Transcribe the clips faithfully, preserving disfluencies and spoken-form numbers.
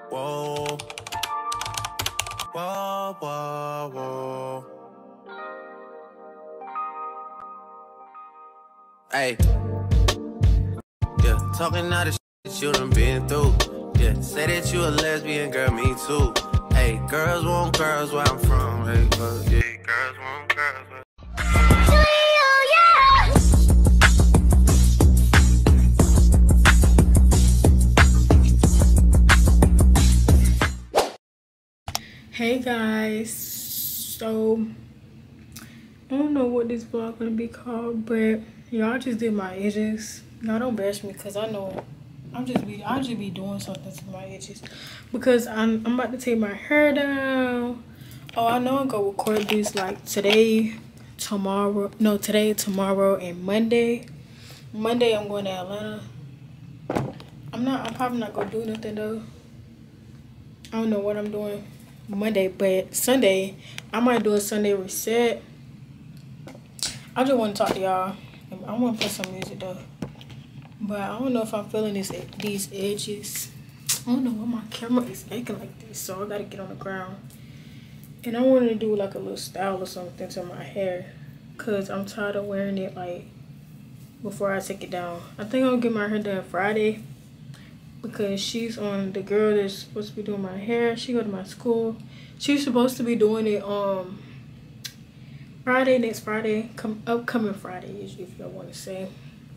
Whoa, whoa, whoa, whoa. Hey, yeah, talking all the shit you done been through. Yeah, say that you a lesbian, girl, me too. Hey, girls want girls where I'm from. Hey, uh, yeah, girls want girls where Hey guys, so I don't know what this vlog gonna be called, but y'all just did my edges. Y'all don't bash me because I know I'm just be I just be doing something to my edges because I'm I'm about to take my hair down. Oh, I know I'm gonna record this like today, tomorrow. No, today, tomorrow, and Monday. Monday I'm going to Atlanta. I'm not. I'm probably not gonna do nothing though. I don't know what I'm doing Monday, but Sunday I might do a Sunday reset. I just want to talk to y'all. I want to play some music though, but I don't know if I'm feeling this these edges. I don't know why my camera is acting like this, so I gotta get on the ground. And I wanted to do like a little style or something to my hair, cause I'm tired of wearing it like before I take it down. I think I'll get my hair done Friday, because she's on the girl that's supposed to be doing my hair. She go to my school. She's supposed to be doing it um Friday, next Friday, come upcoming Friday, if y'all want to say.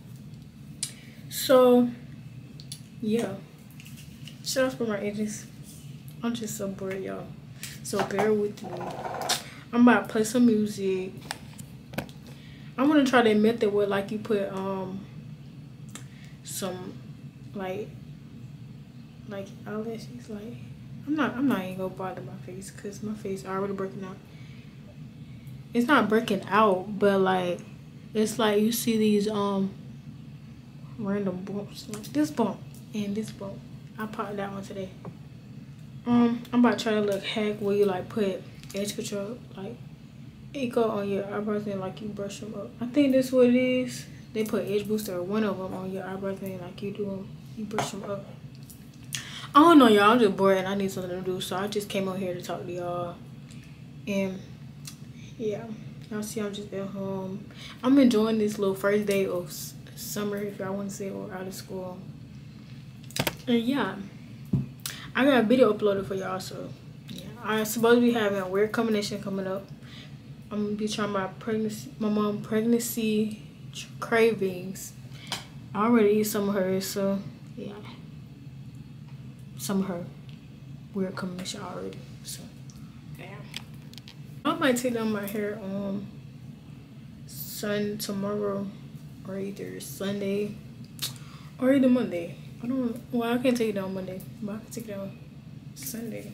So yeah, shout out for my edges. I'm just so bored, y'all. So bear with me. I'm about to play some music. I'm gonna try that method where like you put um some like like eyelashes. Like I'm not I'm not even gonna bother my face because my face already breaking out. It's not breaking out, but like it's like you see these um random bumps, like this bump and this bump. I popped that one today. Um, I'm about to try to look hack where you like put edge control, like it go on your eyebrows and like you brush them up. I think that's what it is. They put edge booster or one of them on your eyebrows and like you do them, you brush them up. I don't know, y'all. I'm just bored and I need something to do, so I just came on here to talk to y'all. And yeah, y'all see I'm just at home. I'm enjoying this little first day of summer, if y'all want to say, or out of school. And yeah, I got a video uploaded for y'all, so yeah. I'm supposed to be having a weird combination coming up. I'm gonna be trying my pregnancy, my mom pregnancy cravings. I already eat some of hers, so yeah. Some of her weird combination already, so yeah. I might take down my hair on sun tomorrow, or either Sunday or either Monday. I don't. Well, I can't take it down Monday, but I can take it down Sunday.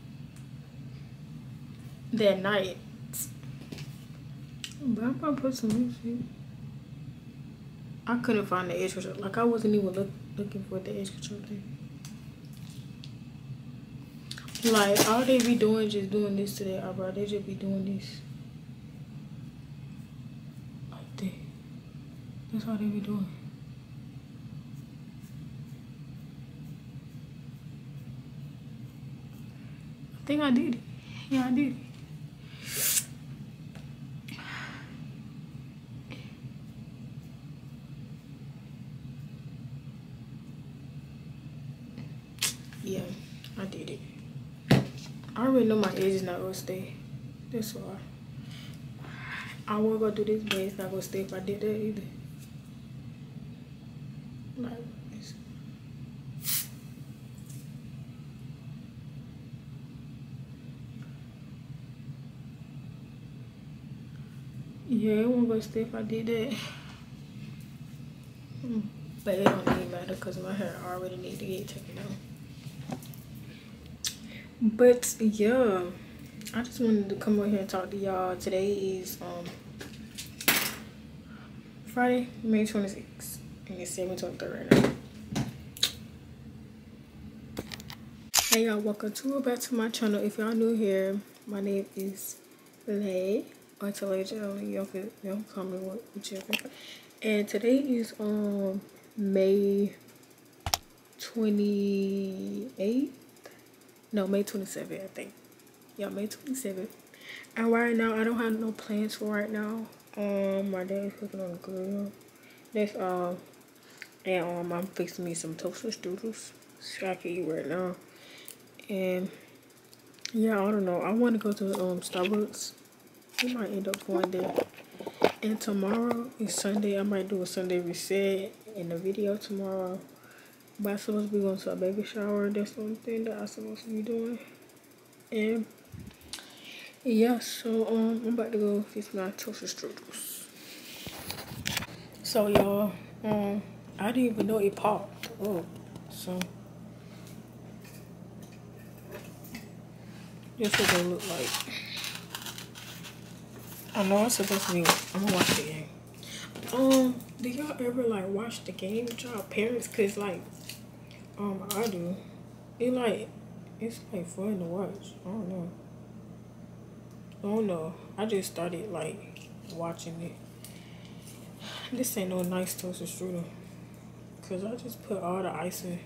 That night. But I'm gonna put some music. I couldn't find the edge control. Like I wasn't even look, looking for the edge control thing. Like all they be doing, just doing this to their eyebrow. They just be doing this. Like that. That's all they be doing. I think I did it. Yeah, I did it. Yeah, I did it. I already know my edge is not gonna stay. That's why. I will go do this, but it's not gonna stay if I did that either. Like this. Yeah, it won't go stay if I did that. But it don't even matter because my hair already need to get taken out. But yeah, I just wanted to come over here and talk to y'all. Today is um Friday, May twenty-sixth, and it's seven twenty-three right now. Hey y'all, welcome to or back to my channel. If y'all new here, my name is Lay or Talayjah. Y'all can y'all call me whichever. And today is um May twenty-eighth. No, May twenty-seventh, I think. Yeah, May twenty-seventh. And right now, I don't have no plans for right now. Um, my dad's cooking on the grill. That's all. And um, I'm fixing me some toasted strudels so I can eat right now. And yeah, I don't know. I want to go to um Starbucks. We might end up going there. And tomorrow is Sunday. I might do a Sunday reset in the video tomorrow. But I'm supposed to be going to a baby shower. That's the only thing that I'm supposed to be doing. And yeah, so um, I'm about to go fix my toasted strudels. So y'all, um, I didn't even know it popped up. So this is what it look like. I know it's supposed to be. I'm gonna watch the game. Um, do y'all ever like watch the game with y'all parents? Cause like, um, I do. It like, it's like fun to watch. I don't know. I don't know. I just started like watching it. This ain't no nice toasted strudel. Cause I just put all the ice in.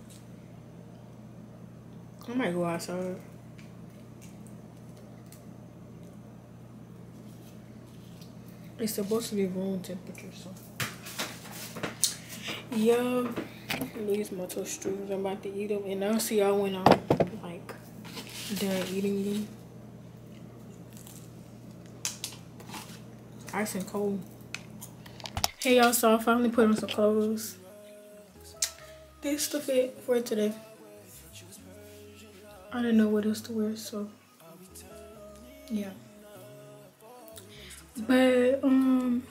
I might go outside. It's supposed to be room temperature, so. Yeah, these my toast strudels. I'm about to eat them, and I'll see y'all when I'm like done eating them. Ice and cold. Hey y'all, so I finally put on some clothes. This is the fit for today. I didn't know what else to wear, so yeah. But um,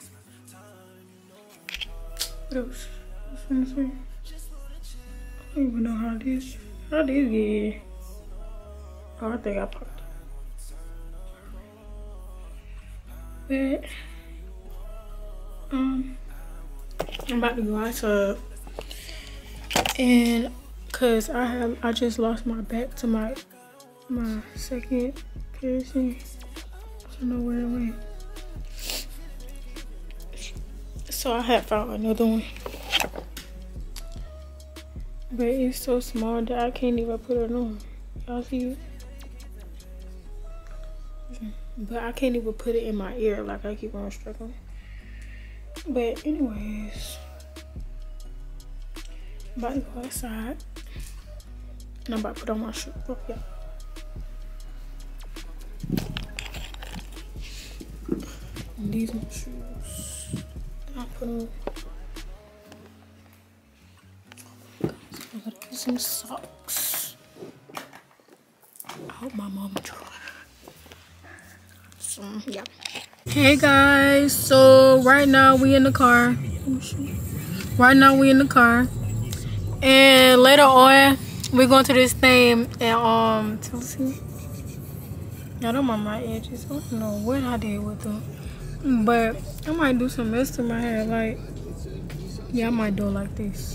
what else? I was gonna say? I don't even know how this how this get here. Oh, I think I popped it. But um, I'm about to go outside, and cause I have I just lost my back to my my second piercing. I don't know where it went. So I had found another one, but it's so small that I can't even put it on. Y'all see it? But I can't even put it in my ear like I keep on struggling. But anyways, I'm about to go outside, and I'm about to put on my shoe. Oh, yeah. And these are my shoes. I'll put on. I'm gonna get some socks. I hope my mom dry. So yeah. Hey guys, so right now we in the car. Right now we in the car, and later on we're going to this thing and um Tennessee. I don't mind my edges. I don't know what I did with them. But I might do some else to my hair, like, yeah, I might do it like this.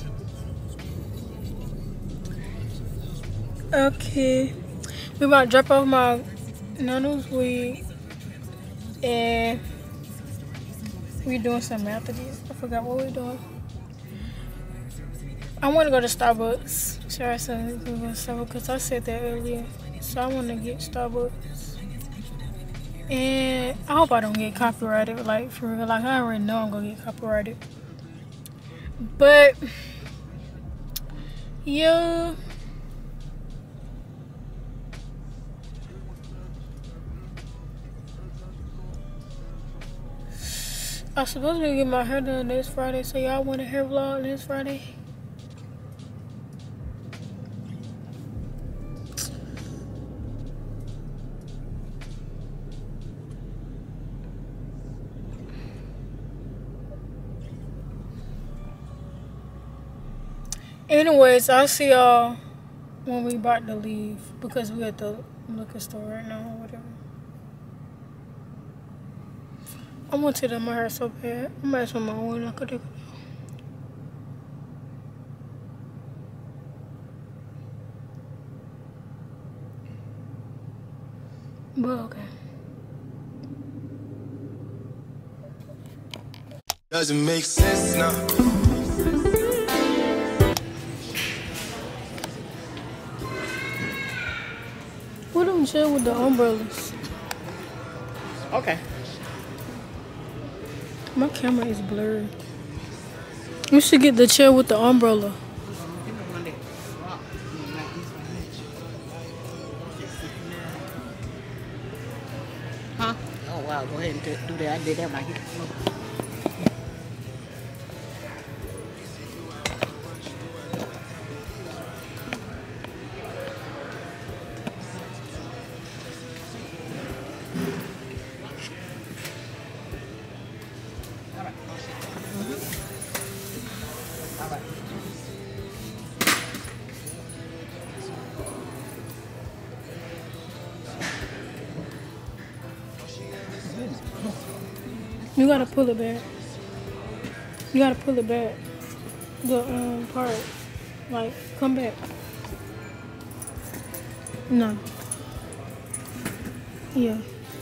Okay, we about to drop off my Nano's wig, and we doing something after this. I forgot what we're doing. I want to go to Starbucks. Sure, I said we go to Starbucks because I said that earlier. So I want to get Starbucks. And I hope I don't get copyrighted, like for real. Like I already know I'm gonna get copyrighted. But yeah. I'm supposed to get my hair done this Friday, so y'all want a hair vlog this Friday? Anyways, I'll see y'all when we about to leave because we at the liquor store right now or whatever. I want to do my hair so bad. I'm gonna ask my mom when I could do it. But okay. Doesn't make sense now. Put them chill with the umbrellas. Okay. My camera is blurry. You should get the chair with the umbrella. Huh? Oh wow, go ahead and do that. I did that when I hit the floor. You gotta pull it back. You gotta pull it back. The um part. Like, come back. No. Yeah.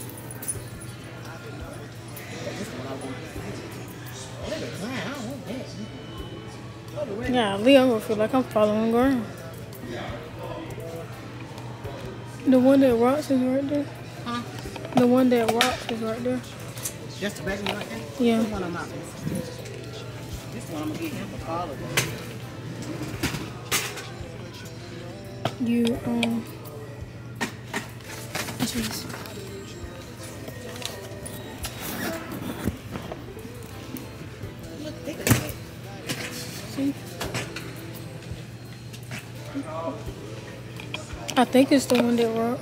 Yeah, Lee, I'm gonna feel like I'm following ground. The one that rocks is right there. Huh? The one that rocks is right there. Just the regular right there? Yeah. This one I'm not. This one I'm gonna get him for all of them. You um just Look, think of that. see. I think it's the one that rocks.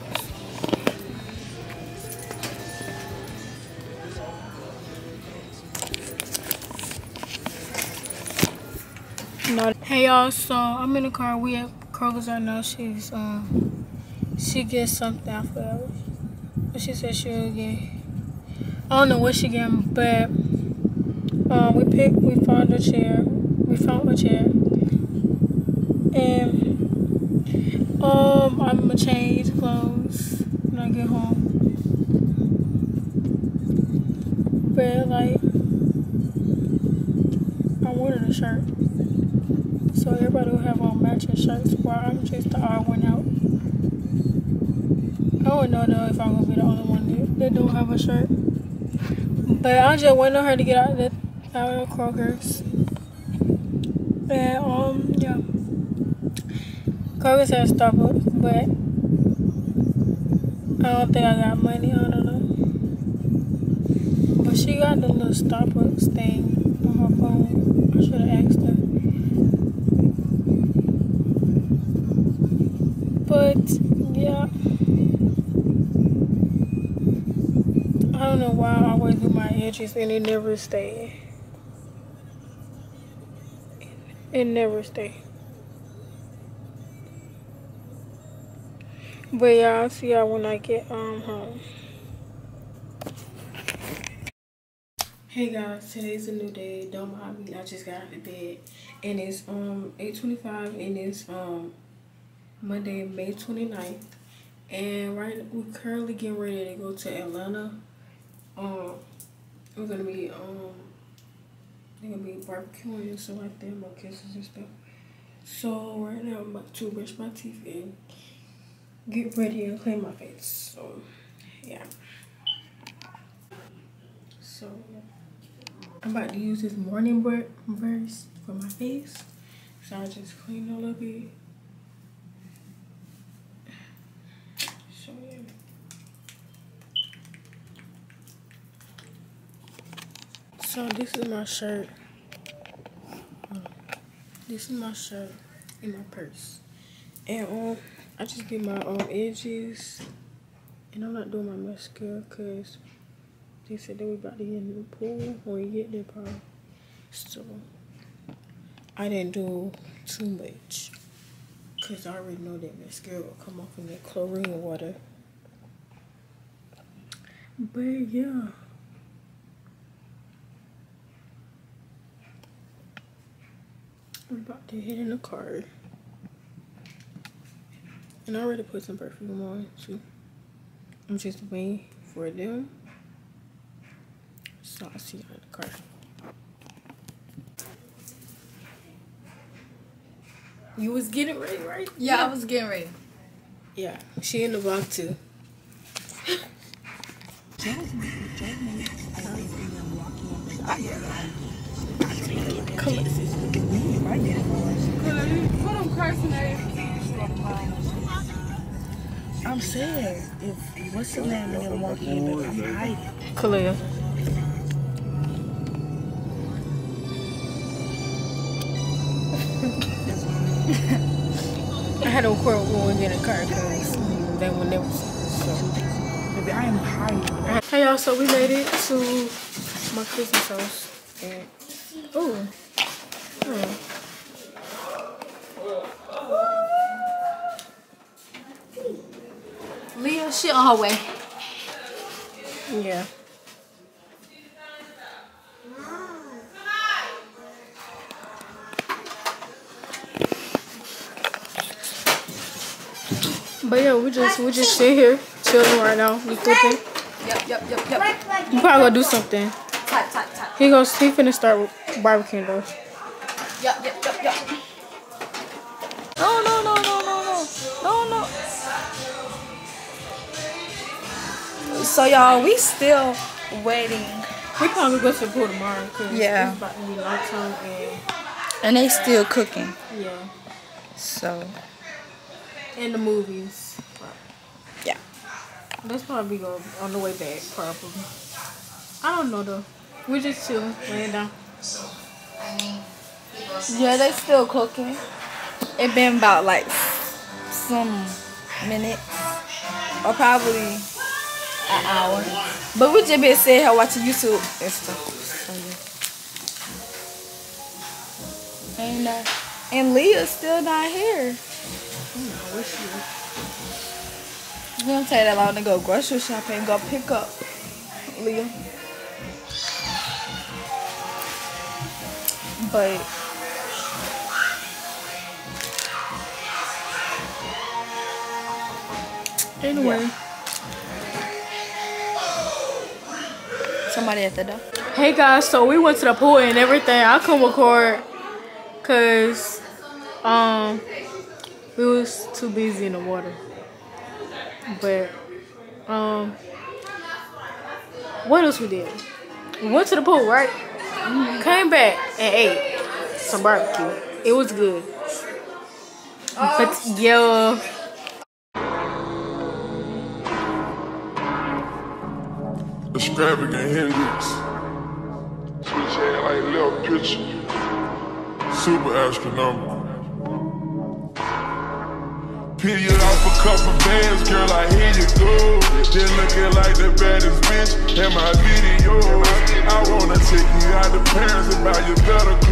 No. Hey y'all, so I'm in the car. We at Kroger's right now. She's um she gets something after hours. But she said she'll get, I don't know what she getting, but um we picked we found a chair. We found a chair. And um I'm gonna change clothes when I get home. But like I wanted a shirt. So everybody will have on matching shirts while I'm just the odd one out. I don't know though if I'm gonna be the only one that, that don't have a shirt. But I just waiting on her to get out of the out of Kroger's. And um yeah. Kroger's has Starbucks, but I don't think I got money, I don't know. But she got the little Starbucks thing on her phone. I should have asked her. But yeah, I don't know why I always do my edges and it never stay. It never stay. But yeah, I'll see y'all when I get um home. Hey guys, today's a new day. Don't mind me. I just got out of bed and it's um eight twenty-five and it's um Monday, May twenty-ninth. And right we're currently getting ready to go to Atlanta. Um we're gonna be um they're gonna be barbecuing and stuff like that, more kisses and stuff. So right now I'm about to brush my teeth and get ready and clean my face. So yeah. So I'm about to use this morning brush for my face. So I just clean it a little bit. So yeah. So this is my shirt. This is my shirt in my purse. And um I just did my um edges. And I'm not doing my mascara because they said they were about to get in the pool when we get there probably. So I didn't do too much. Because I already know that mascara will come off in that chlorine water. But yeah. I'm about to head in the car. And I already put some perfume on too. I'm just waiting for them. So I'll see you in the car. You was getting ready, right? Yeah, I was getting ready. Yeah, she in the vlog too. Come on. Put them Christ in there. I'm saying, if what's the name of them walking in, I'm hiding. Kalia. I had to record when we get in the car because they would never see us. So. Baby, I am hiding. Hey y'all, so we made it to my cousin's house. And, ooh. Hmm. Leah, she on her way. Yeah. But yeah, we just we just sit here chilling right now. We cooking. Yep, yep, yep, yep. We probably gonna do something. Tap, tap, tap. He goes. He finna start barbecuing though. Yep, yep, yep, yep. No, no, no, no, no, no, no, no. So y'all, we still waiting. We probably go to the pool tomorrow because Yeah. it's about to be nighttime and And they still cooking. yeah, So, and the movies. yeah. That's probably go on the way back probably. I don't know though. We just chilling, laying down. Yeah, they still cooking. It been about like some minutes. Or probably an hour. But we just been sitting here watching YouTube and stuff. So, yeah. And, uh, and Leah's still not here. It's gonna take that long to go grocery shopping and go pick up Leah. But Anyway, yeah. Somebody at the door. hey guys, so we went to the pool and everything. I couldn't record cause um we was too busy in the water. But um what else we did? We went to the pool, right? Mm-hmm. Came back and ate some barbecue. It was good. Oh. But yeah. Extravagant Hendrix. Switch head like left picture. Super astronomical. Peel you off a couple bands, girl, like here you go. Just looking like the baddest bitch in my video. I wanna take you out to Paris and buy you better clothes.